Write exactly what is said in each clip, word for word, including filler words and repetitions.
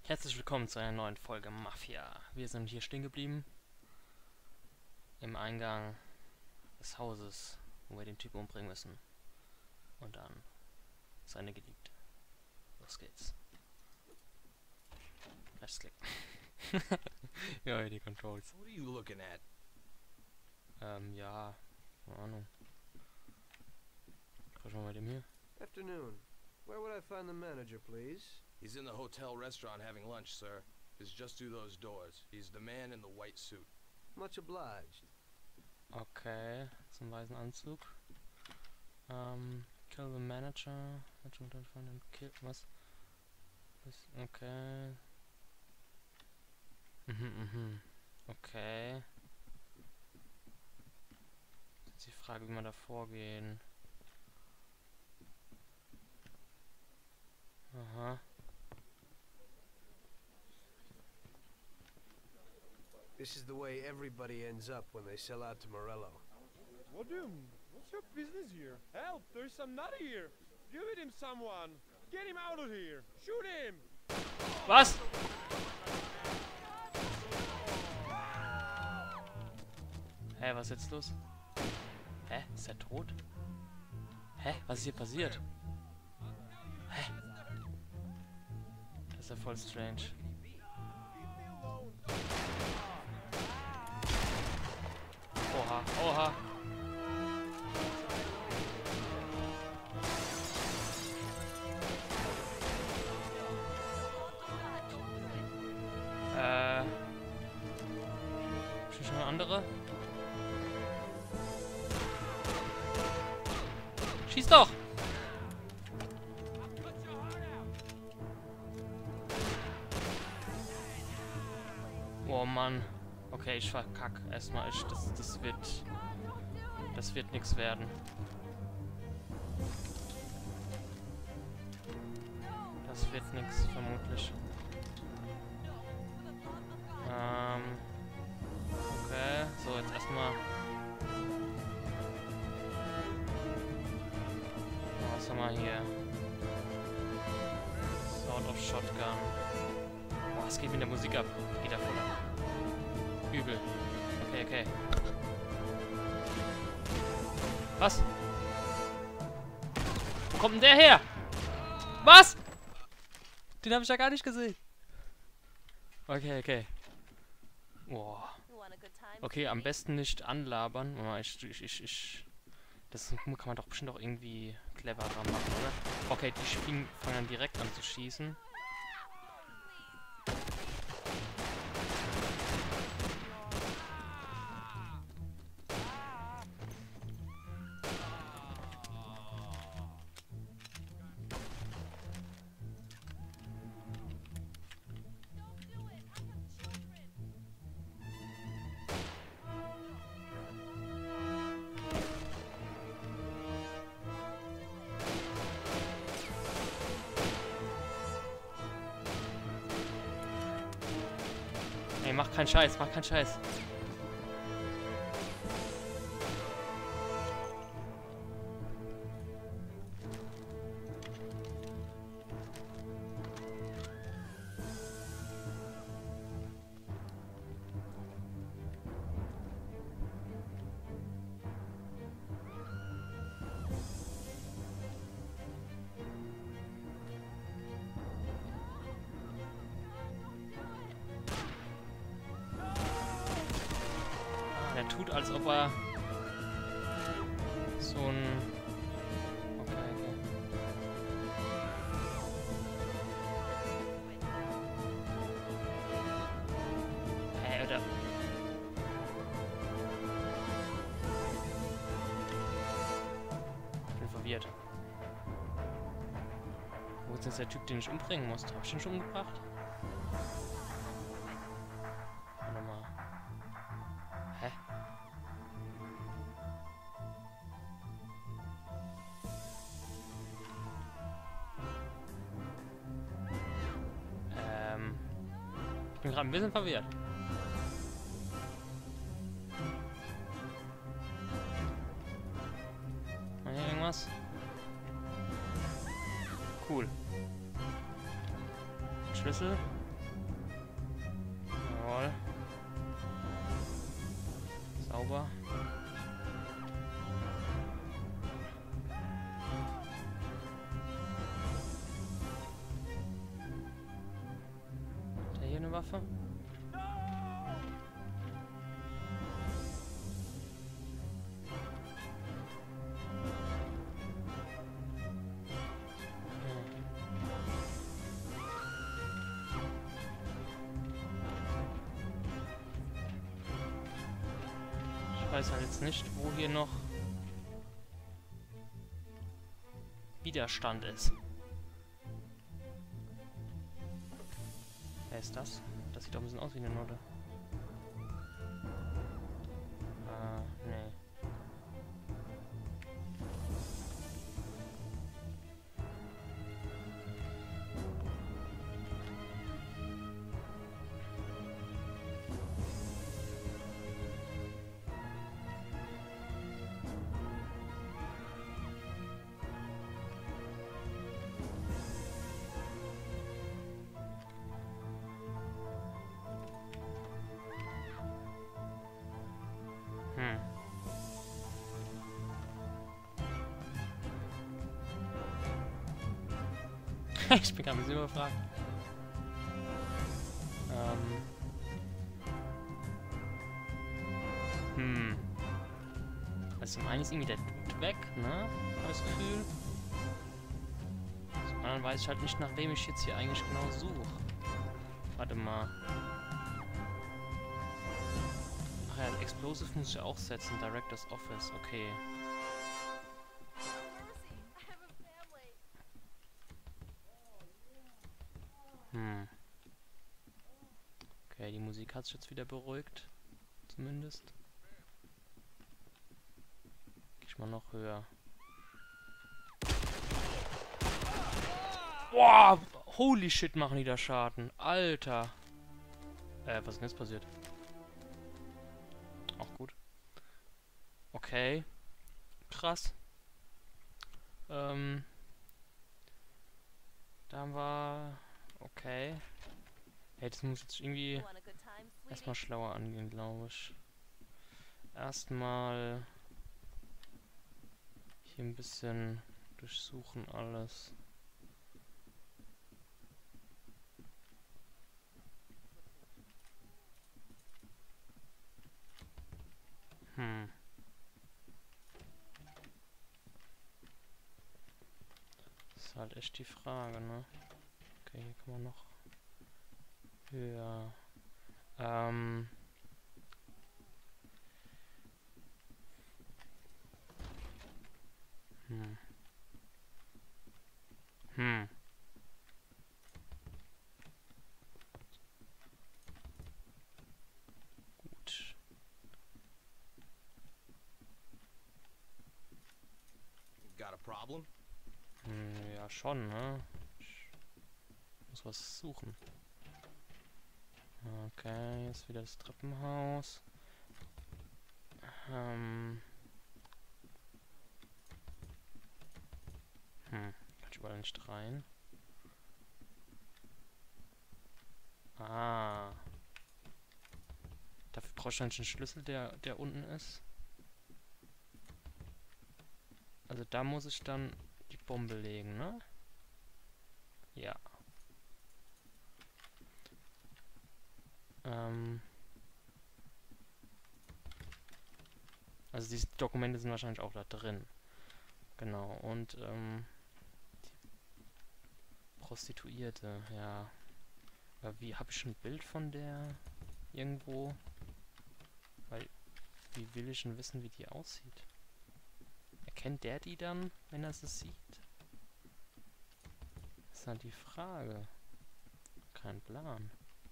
Herzlich willkommen zu einer neuen Folge Mafia. Wir sind hier stehen geblieben. Im Eingang des Hauses, wo wir den Typen umbringen müssen. Und dann seine Geliebte. Los geht's. Rechtsklick. Ja, die Controls. What are you looking at? Ähm, ja. Keine Ahnung. Sprechen wir mal mit dem hier. Afternoon. Where would I find the manager, please? He's in the hotel restaurant having lunch, sir. Just just through those doors. He's the man in the white suit. Much obliged. Okay, zum weißen Anzug. Ähm, kill the manager. Kill, was? Okay. Mhm, mhm. Okay. Jetzt die Frage, wie man da vorgehen. Aha. This is the way everybody ends up when they sell out to Morello. What do? What's your business here? Help! There's some nut here! Give it him, someone! Get him out of here! Shoot him! Was? Hä, was ist jetzt los? Hä? Ist er tot? Hä? Was ist hier passiert? Hä? Das ist ja voll strange. Oha, oha. Äh. Ist hier schon eine andere? Schieß doch! Oh Mann. Okay, ich verkack erstmal. Ich, das, das wird... Das wird nichts werden. Das wird nichts, vermutlich. Ähm... Okay, so, jetzt erstmal... Was haben wir hier? Sound of Shotgun. Boah, es geht mit der Musik ab. Geht da voll ab. Übel. Okay, okay. Was? Wo kommt denn der her? Was? Den habe ich ja gar nicht gesehen. Okay, okay. Boah. Okay, am besten nicht anlabern. Ich, ich, ich, ich. Das kann man doch bestimmt auch irgendwie cleverer machen, oder? Okay, die Spielen fangen dann direkt an zu schießen. Ey, mach keinen Scheiß, mach keinen Scheiß. Er tut, als ob er so ein... Okay, okay. Hä, oder... Ich bin verwirrt. Wo ist jetzt der Typ, den ich umbringen musste? Hab ich den schon umgebracht? Warte mal. Hä? Ähm. Ich bin gerade ein bisschen verwirrt. War hier irgendwas? Cool. Schlüssel? sauber. Hat der hier eine Waffe? Ich weiß halt jetzt nicht, wo hier noch Widerstand ist. Wer ist das? Das sieht doch ein bisschen aus wie eine Note. Ah, nee. Hm. Ich bin gerade ein bisschen überfragt. Ähm. Hm. Also zum einen ist irgendwie der Dude weg, ne? Hab ich das Gefühl. Zum anderen weiß ich halt nicht, nach wem ich jetzt hier eigentlich genau suche. Warte mal. Ach ja, Explosive muss ich auch setzen. Director's Office, okay. Hm. Okay, die Musik hat sich jetzt wieder beruhigt. Zumindest. Geh ich mal noch höher. Boah! Holy shit, machen die da Schaden. Alter. Äh, was ist denn jetzt passiert? Auch gut. Okay. Krass. Ähm. Da haben wir... Okay. Hey, das muss jetzt irgendwie erstmal schlauer angehen, glaube ich. Erstmal hier ein bisschen durchsuchen alles. Hm. Das ist halt echt die Frage, ne? Okay, hier kann man noch höher. Ähm. Hm. Hm. Gut. Got a problem? Hm, ja, schon, ne? Ich muss was suchen. Okay, jetzt wieder das Treppenhaus. Ähm. Hm, kann ich überall nicht rein. Ah. Dafür brauche ich eigentlich einen Schlüssel, der, der unten ist. Also da muss ich dann die Bombe legen, ne? Ja. Ähm. Also diese Dokumente sind wahrscheinlich auch da drin. Genau, und ähm, die Prostituierte, ja. Aber wie, habe ich schon ein Bild von der irgendwo? Weil, wie will ich denn wissen, wie die aussieht? Erkennt der die dann, wenn er sie sieht? Das ist halt die Frage. Kein Plan.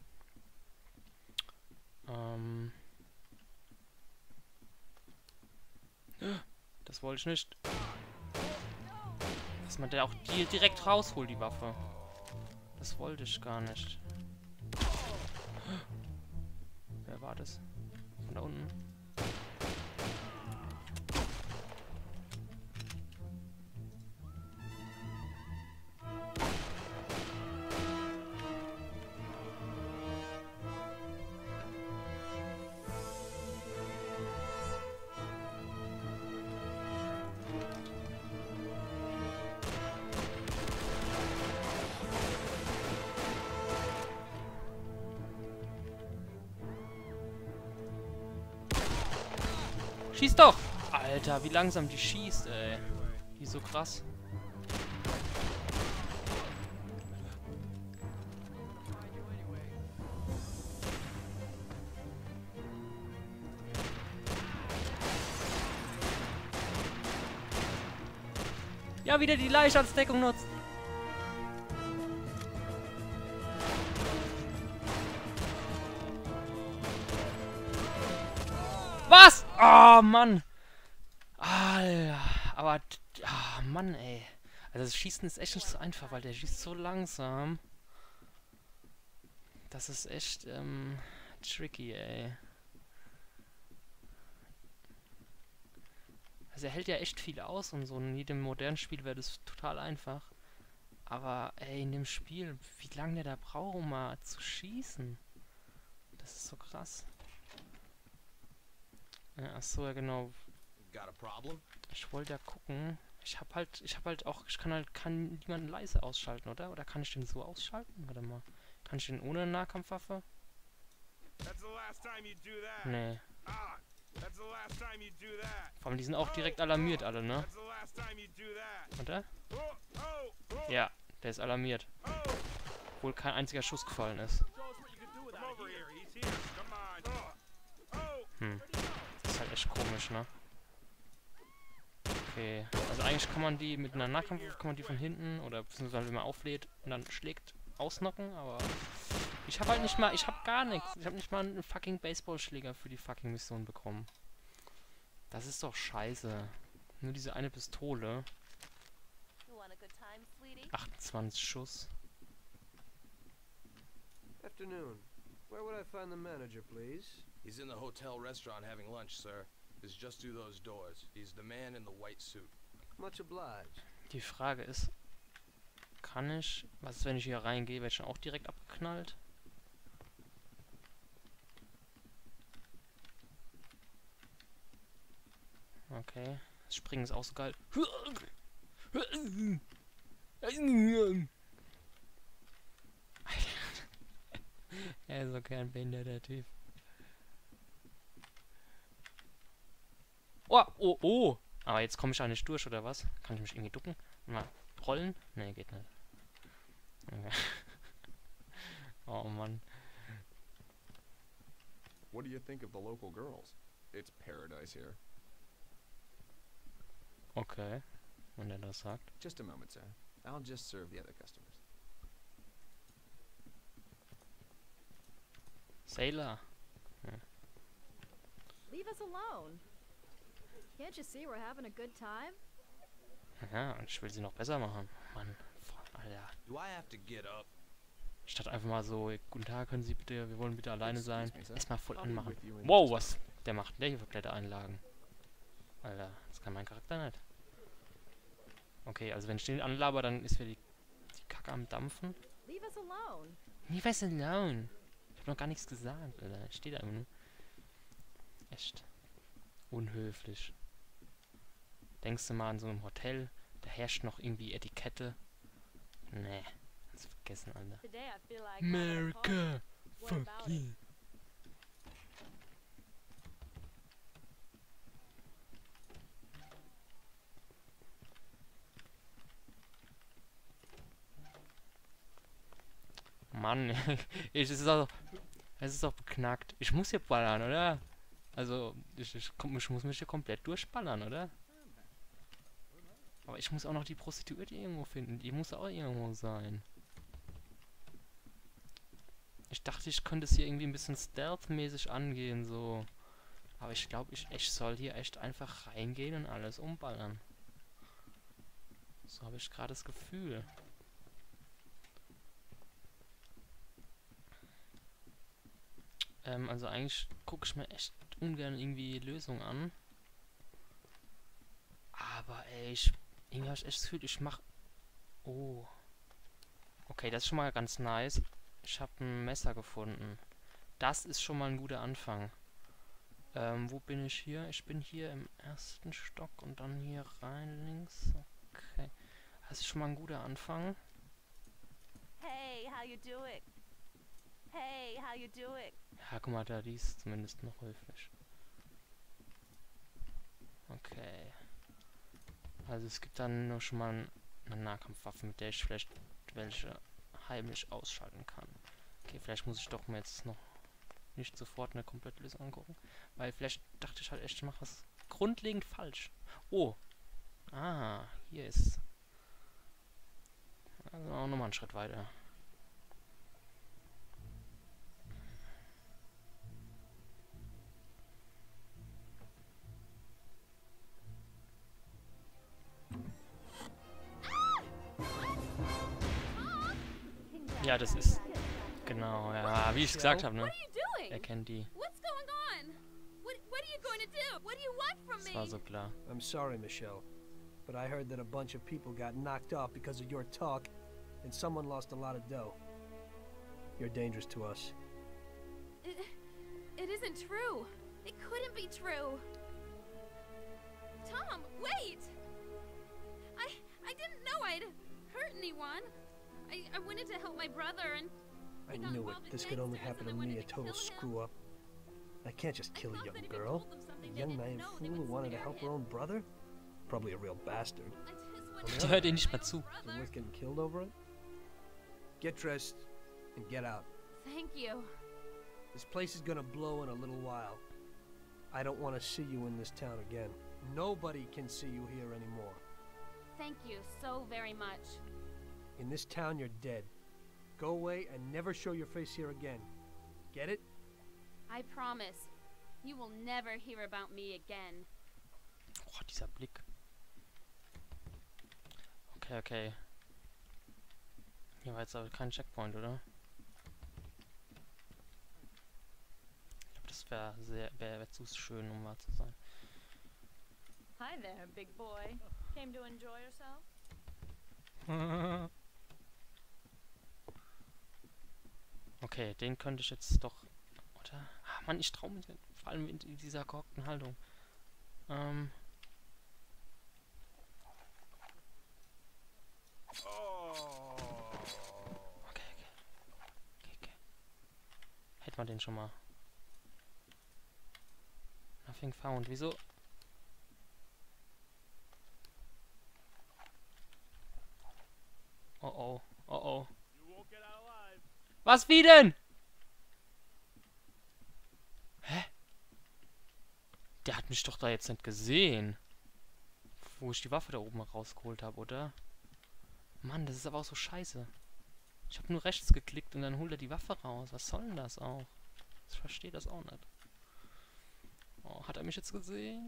Ähm. Das wollte ich nicht. Dass man der auch die direkt rausholt, die Waffe. Das wollte ich gar nicht. Wer war das? Von da unten. Schieß doch! Alter, wie langsam die schießt, ey. Die ist so krass. Ja, wieder die Leiche als Deckung nutzt. Was? Oh, Mann. Alter. Aber, ah, Mann, ey. Also das Schießen ist echt nicht so einfach, weil der schießt so langsam. Das ist echt, ähm, tricky, ey. Also er hält ja echt viel aus und so. In jedem modernen Spiel wäre das total einfach. Aber, ey, in dem Spiel, wie lange der da braucht, um mal zu schießen. Das ist so krass. Ja, achso, ja genau. Got a problem? Ich wollte ja gucken. Ich hab halt, ich hab halt auch, ich kann halt, kann niemanden leise ausschalten, oder? Oder kann ich den so ausschalten? Warte mal. Kann ich den ohne Nahkampfwaffe? That's the last time you do that. Nee. Ah, that's the last time you do that. Vor allem, die sind auch direkt alarmiert alle, ne? That's the last time you do that. Oder? Oh, oh, oh, Ja, der ist alarmiert. oh. Obwohl kein einziger Schuss gefallen ist. Come over here. He's here. Come on. Oh, oh. Hm. Das ist halt echt komisch, ne? Okay. Also eigentlich kann man die mit einer Nahkampfwaffe, kann man die von hinten oder beziehungsweise wenn man auflädt und dann schlägt, ausnocken, aber ich habe halt nicht mal, ich habe gar nichts. Ich habe nicht mal einen fucking Baseballschläger für die fucking Mission bekommen. Das ist doch scheiße. Nur diese eine Pistole. achtundzwanzig Schuss. Afternoon. Where would I find the manager, please? He's in the hotel restaurant having lunch, sir. He's just through those doors. He's the man in the white suit. Much obliged. Die Frage ist, kann ich, was ist, wenn ich hier reingehe, werde ich dann auch direkt abgeknallt? Okay, das Springen ist auch so geil. Er ist okay, ein behinderter Typ. Oh, oh, oh! Aber jetzt komme ich da nicht durch, oder was? Kann ich mich irgendwie ducken? Mal rollen? Ne, geht nicht. Okay. Oh Mann. What do you think of the local girls? It's paradise here. Okay, wenn er das sagt. Just a moment, sir. I'll just serve the other customers. Sailor. Leave us alone. Can't you see we're having a good time? Ja, und ich will sie noch besser machen. Mann, Alter. Do I have to get up? Statt einfach mal so, guten Tag, können Sie bitte, wir wollen bitte alleine sein. Excuse me, sir. Erstmal voll I'll be anmachen. with you in Wow, just a was der macht der hier für Klettereinlagen. Alter, das kann mein Charakter nicht. Okay, also wenn ich den anlaber, dann ist wieder die, die Kacke am Dampfen. Leave us alone. Nie was alone. Ich hab noch gar nichts gesagt, Alter. Ich steh da immer nur. Echt. Unhöflich. Denkst du mal an so einem Hotel, da herrscht noch irgendwie Etikette? Nee, das vergessen, Alter. Today I feel like having a party. America! What Fuck about yeah! it? Mann, ich, es ist auch, es ist auch beknackt. Ich muss hier ballern, oder? Also, ich, ich, komm, ich muss mich hier komplett durchballern, oder? Aber ich muss auch noch die Prostituierte irgendwo finden. Die muss auch irgendwo sein. Ich dachte, ich könnte es hier irgendwie ein bisschen stealth-mäßig angehen, so. Aber ich glaube, ich, ich soll hier echt einfach reingehen und alles umballern. So habe ich gerade das Gefühl. Ähm, also eigentlich gucke ich mir echt ungern irgendwie Lösungen an. Aber ey, ich, irgendwie habe ich echt das Gefühl, ich mach... Oh. Okay, das ist schon mal ganz nice. Ich habe ein Messer gefunden. Das ist schon mal ein guter Anfang. Ähm, wo bin ich hier? Ich bin hier im ersten Stock und dann hier rein links. Okay. Das ist schon mal ein guter Anfang. Hey, how you doing? Hey, how you doing? Ja, guck mal, da die ist zumindest noch höflich. Okay. Also es gibt dann nur schon mal eine Nahkampfwaffe, mit der ich vielleicht welche heimlich ausschalten kann. Okay, vielleicht muss ich doch mir jetzt noch nicht sofort eine Komplettlösung angucken. Weil vielleicht dachte ich halt echt, ich mache was grundlegend falsch. Oh. Ah, hier ist... Also auch nochmal einen Schritt weiter. Ja, das ist... Genau, ja, wie ich es gesagt habe, ne? Er kennt die. Das war so klar. I'm sorry, Michelle, but I heard that a bunch of people got knocked off because of your talk, and someone lost a lot of dough. You're dangerous to us. It, it isn't true. It couldn't be true. Tom, wait! I I didn't know I'd hurt anyone. I, I wanted to help my brother and... I knew it. This could only happen to me, a total screw-up. I can't just kill a young girl. A young naive fool who wanted to help her own brother? Probably a real bastard. Die hört ihn nicht mehr zu. Is it worth getting killed over it? Get dressed and get out. Thank you. This place is gonna blow in a little while. I don't want to see you in this town again. Nobody can see you here anymore. Thank you so very much. In this town, you're dead. Go away and never show your face here again. Get it? I promise. You will never hear about me again. Oh, dieser Blick. Okay, okay. Hier war jetzt aber kein Checkpoint, oder? Ich glaube, das wäre sehr, wäre wär zu schön, um wahr zu sein. Hi there, big boy. Came to enjoy yourself? Okay, den könnte ich jetzt doch... Oder? Ah, Mann, ich traue mich nicht. Vor allem in dieser gehockten Haltung. Ähm... Okay, okay. Okay, okay. Hätten wir den schon mal. Nothing found. Wieso? Oh oh. Oh oh. Was, wie denn? Hä? Der hat mich doch da jetzt nicht gesehen. Wo ich die Waffe da oben rausgeholt habe, oder? Mann, das ist aber auch so scheiße. Ich habe nur rechts geklickt und dann holt er die Waffe raus. Was soll denn das auch? Ich verstehe das auch nicht. Oh, hat er mich jetzt gesehen?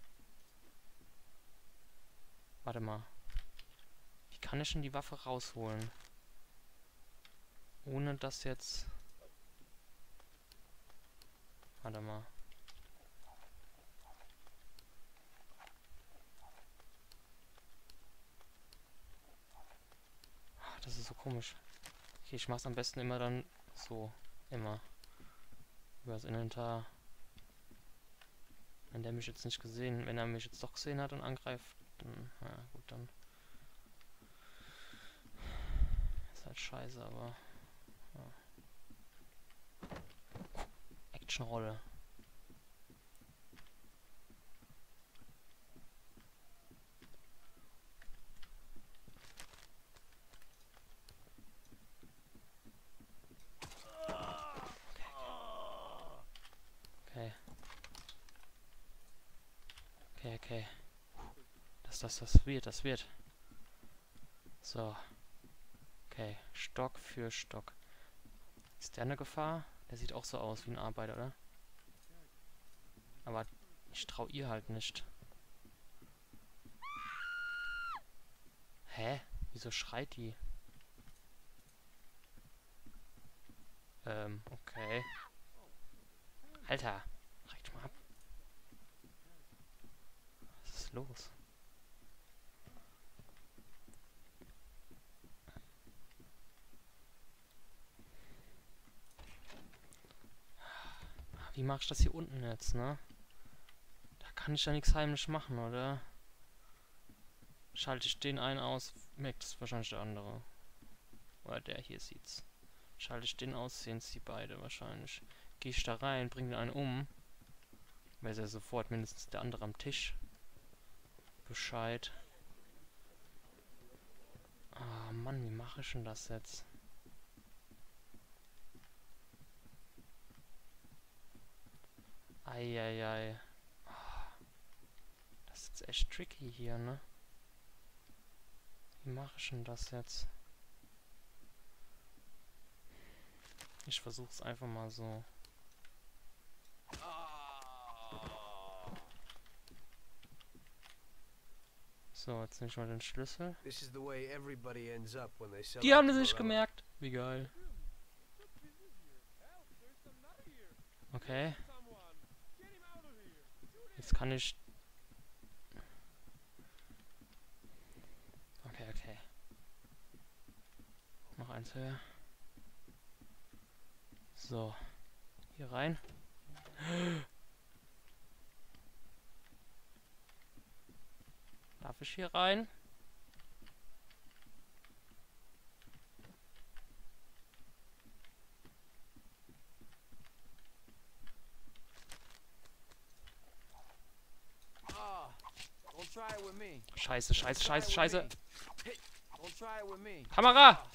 Warte mal. Wie kann ich denn die Waffe rausholen? Ohne das jetzt... Warte mal. Ach, das ist so komisch. Okay, ich mach's am besten immer dann so. Immer. Über das Inventar. Wenn der mich jetzt nicht gesehen... Wenn er mich jetzt doch gesehen hat und angreift, dann... Ja, gut, dann... Ist halt scheiße, aber... Ja. Actionrolle. Okay. Okay, okay. Das, das, das wird, das wird. So. Okay, Stock für Stock. Ist der eine Gefahr? Der sieht auch so aus wie ein Arbeiter, oder? Aber ich trau ihr halt nicht. Hä? Wieso schreit die? Ähm, okay. Alter, reicht mal ab. Was ist los? Wie mache ich das hier unten jetzt, ne? Da kann ich ja nichts heimlich machen, oder? Schalte ich den einen aus, merkt es wahrscheinlich der andere. Oder der hier sieht's. Schalte ich den aus, sehen es die beide wahrscheinlich. Gehe ich da rein, bringe den einen um. Wäre ja sofort mindestens der andere am Tisch. Bescheid. Ah, Mann, wie mache ich denn das jetzt? Eieiei. Das ist jetzt echt tricky hier, ne? Wie mache ich denn das jetzt? Ich versuch's einfach mal so. So, jetzt nehme ich mal den Schlüssel. This is the way everybody ends up when they sell Die haben out das nicht Morello. gemerkt. Wie geil. Okay. Jetzt kann ich... Okay, okay. Noch eins höher. So. Hier rein. Darf ich hier rein? Scheiße, scheiße, scheiße, scheiße. Kamera!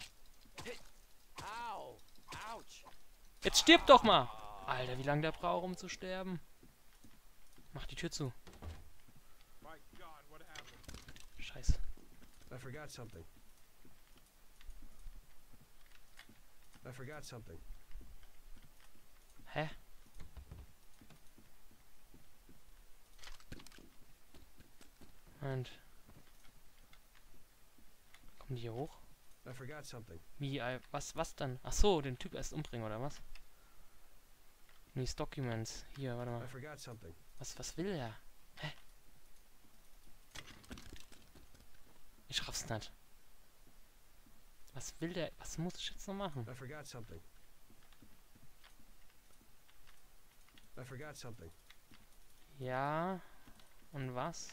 Jetzt stirb doch mal! Alter, wie lange der braucht, um zu sterben. Mach die Tür zu. Scheiße. I forgot something. I forgot something. Hä? Und kommen die hier hoch? I forgot something. Wie, äh, was, was dann? Ach so, den Typ erst umbringen, oder was? These Documents. Hier, warte I mal. forgot something. Was, was will er? Hä? Ich raff's nicht. Was will der? Was muss ich jetzt noch machen? I forgot something. I forgot something. Ja. Und was?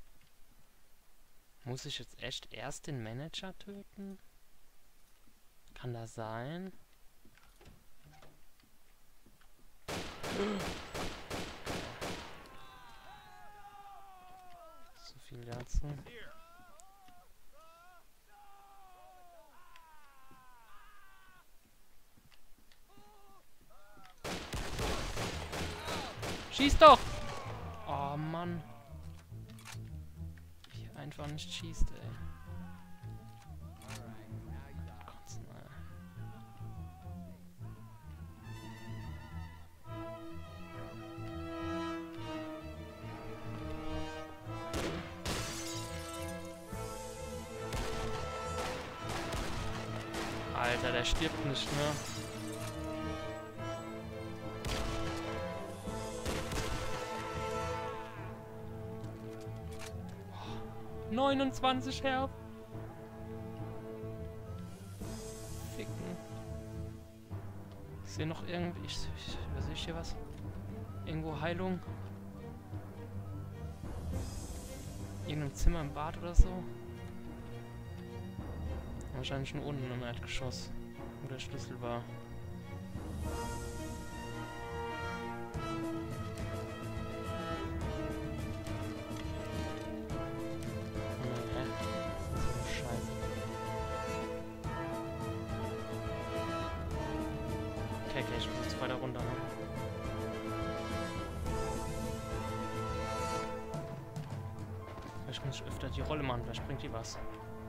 Muss ich jetzt echt erst den Manager töten? Kann das sein? So viel dazu. Schieß doch! Oh Mann. Wie einfach nicht schießt, ey. Kotzen, ey. Alter, der stirbt nicht, ne? neunundzwanzig Herb. Ficken. Ich sehe noch irgendwie... Ich, ich, was ist hier was? Irgendwo Heilung? Irgendeinem Zimmer im Bad oder so? Wahrscheinlich nur unten im Erdgeschoss, wo der Schlüssel war. Okay, okay, ich muss jetzt weiter runter, ne? Vielleicht muss ich öfter die Rolle machen, vielleicht bringt die was.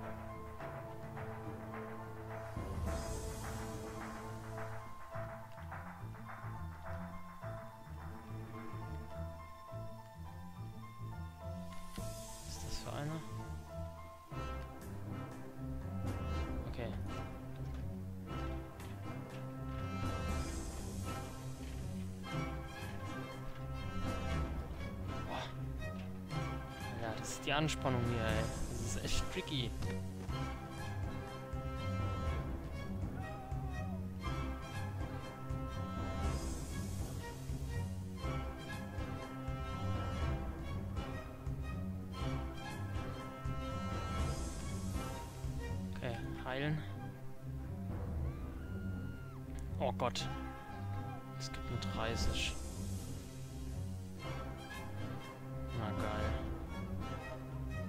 Was ist das für eine? Okay. Das ist die Anspannung hier, ey. Das ist echt tricky. Okay, heilen. Oh Gott. Es gibt nur dreißig. Na geil.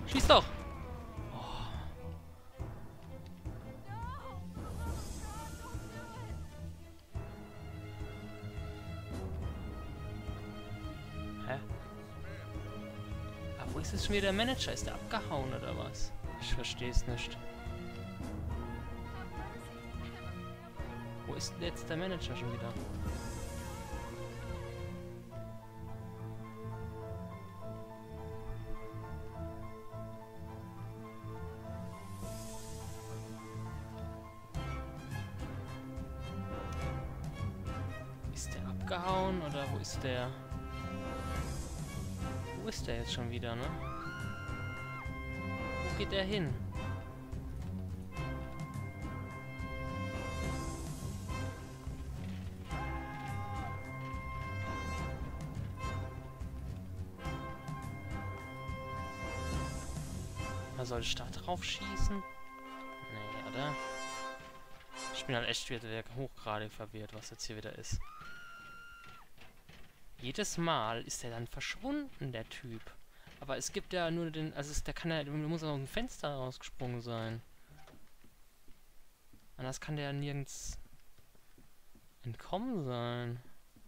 Schieß doch! Wo ist jetzt schon wieder der Manager? Ist der abgehauen oder was? Ich verstehe es nicht. Wo ist denn jetzt der Manager schon wieder? Ist der abgehauen oder wo ist der? Wo ist der jetzt schon wieder, ne? Wo geht der hin? Na, soll ich da drauf schießen? Nee, oder? Ich bin halt echt wieder hochgradig verwirrt, was jetzt hier wieder ist. Jedes Mal ist er dann verschwunden, der Typ. Aber es gibt ja nur den... Also es, der kann ja... Der muss aus dem Fenster rausgesprungen sein. Anders kann der ja nirgends entkommen sein.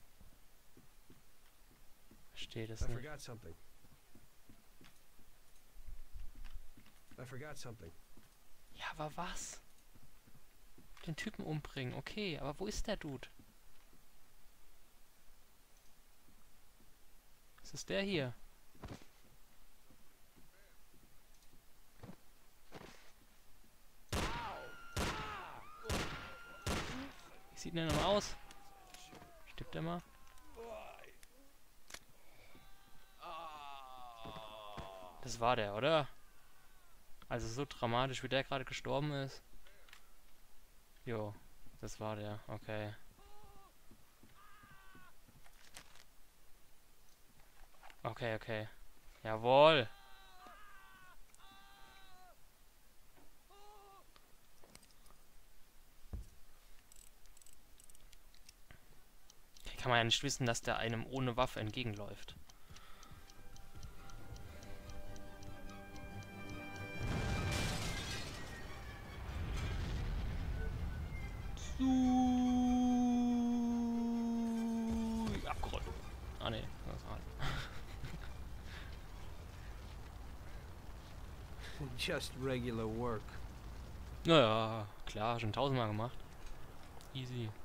Verstehe das I nicht. forgot something. I forgot something. Ja, aber was? Den Typen umbringen, okay. Aber wo ist der Dude? Was ist der hier? Wie sieht denn der nochmal aus? Stirbt der mal? Das war der, oder? Also so dramatisch, wie der gerade gestorben ist. Jo, das war der, okay. Okay, okay. Jawohl. Okay, kann man ja nicht wissen, dass der einem ohne Waffe entgegenläuft. Abgerollt. Ah ne, das war Just regular work. naja, klar, schon tausendmal gemacht. Easy.